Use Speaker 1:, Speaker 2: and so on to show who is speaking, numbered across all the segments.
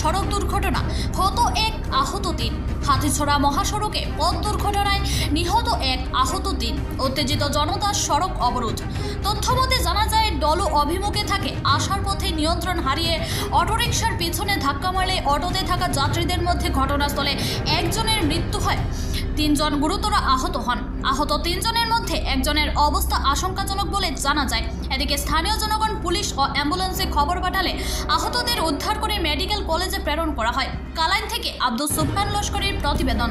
Speaker 1: সড়ক দুর্ঘটনা, হত এক, আহত 3। হাতিছড়া মহাসড়কে পথ দুর্ঘটনায় নিহত 1, আহত 3। উত্তেজিত জনতার সড়ক অবরোধ। তথ্যমতে জানা যায়, ডলু অভিমুখে থাকে আসার পথে নিয়ন্ত্রণ হারিয়ে অটোরিকশার পিছনে ধাক্কা মারলে অটোতে থাকা যাত্রীদের মধ্যে ঘটনাস্থলে একজনের মৃত্যু হয়, 3 জন গুরুতর আহত হন। আহত 3 জনের মধ্যে একজনের অবস্থা আশঙ্কাজনক বলে জানা যায়। এদিকে স্থানীয় জনগণ পুলিশ ও অ্যাম্বুলেন্সে খবর পাঠালে আহতদের উদ্ধার করে মেডিকেল কলেজে প্রেরণ করা হয়। কালাইন থেকে আব্দুল সুবহান লস্করের প্রতিবেদন।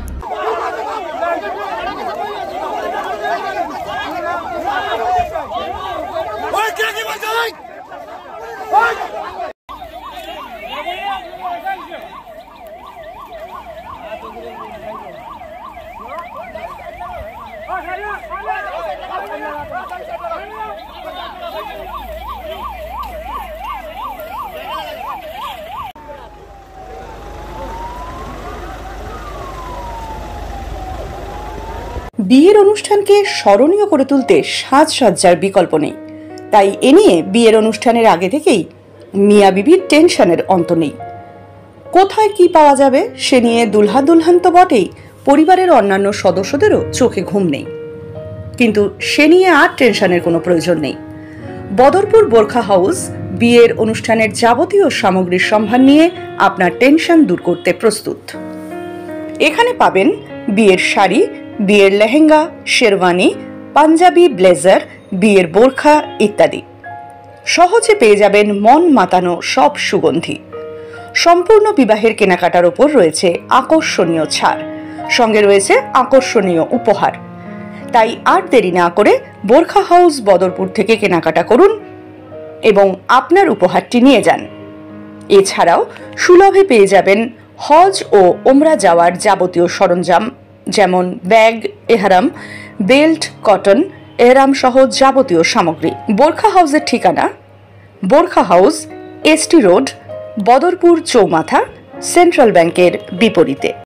Speaker 2: বিয়ের অনুষ্ঠানকে স্মরণীয় করে তুলতে সাজসজ্জার বিকল্প নেই, তাই এ নিয়ে বিয়ের অনুষ্ঠানের আগে থেকেই মিয়া বিবির টেনশনের অন্ত নেই। কোথায় কি পাওয়া যাবে সে নিয়ে দুলহা দুলহান তো বটেই, পরিবারের অন্যান্য সদস্যদেরও চোখে ঘুম নেই। কিন্তু সে নিয়ে আর টেনশনের কোনো প্রয়োজন নেই। বদরপুর বোরখা হাউস বিয়ের অনুষ্ঠানের যাবতীয় সামগ্রীর সম্ভার নিয়ে আপনার টেনশন দূর করতে প্রস্তুত। এখানে পাবেন বিয়ের শাড়ি, বিয়ের লেহেঙ্গা, শেরওয়ানি, পাঞ্জাবি, ব্লেজার, বিয়ের বোরখা ইত্যাদি। সহজে পেয়ে যাবেন মন মাতানো সব সুগন্ধি। সম্পূর্ণ বিবাহের কেনাকাটার ওপর রয়েছে আকর্ষণীয় ছাড়, সঙ্গে রয়েছে আকর্ষণীয় উপহার। তাই আর দেরি না করে বোরখা হাউস বদরপুর থেকে কেনাকাটা করুন এবং আপনার উপহারটি নিয়ে যান। এছাড়াও সুলভে পেয়ে যাবেন হজ ও ওমরা যাওয়ার যাবতীয় সরঞ্জাম, যেমন ব্যাগ, এহরাম, বেল্ট, কটন, এহরাম সহ যাবতীয় সামগ্রী। বোরখা হাউসের ঠিকানা বোরখা হাউস, এসটি রোড, বদরপুর চৌমাথা, সেন্ট্রাল ব্যাংকের বিপরীতে।